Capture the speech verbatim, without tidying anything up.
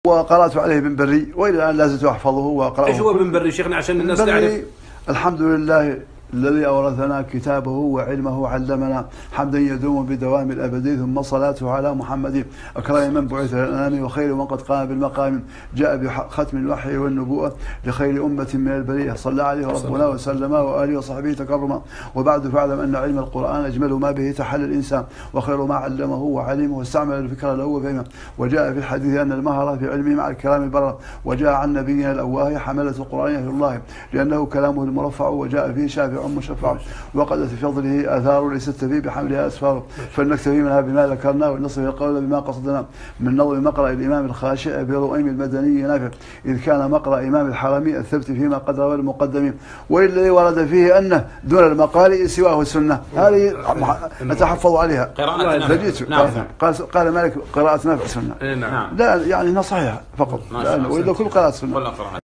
وقرأت عليه بن بري وإلى الآن لا زلت أحفظه وأقرأه. إيش هو بن بري شيخنا عشان الناس تعرف؟ الحمد لله الذي أورثنا كتابه وعلمه علمنا حمدا يدوم بدوام الأبدي، ثم صلاته على محمد أكرم من بعث للأنام وخير من قد قام بالمقام، جاء بختم الوحي والنبوءة لخير أمة من البرية، صلى عليه ربنا وسلم وآله وصحبه تكرما. وبعد فاعلم أن علم القرآن أجمل ما به تحل الإنسان، وخير ما علمه وعلمه واستعمل الفكر له وفهمه. وجاء في الحديث أن المهر في علمه مع الكرام البررة. وجاء عن نبينا الأواه حملة القرآن في الله لأنه كلامه المرفع، وجاء فيه شافع مشفع، وقد في فضله آثار ليست فيه بحملها أسفار، فلنكتفي منها بما ذكرنا ونصف القول بما قصدنا. من نظم مقرأ الإمام الخاشع برؤيم المدني نافع، إذ كان مقرأ إمام الحرمي الثبت فيما قد روى المقدم، والذي ورد فيه أنه دون المقال سواه السنة. هذه نتحفظ عليها. قراءة قال قال مالك قراءة نافع سنة. نعم. لا يعني صحيحة فقط، وإذا كل قراءة سنة.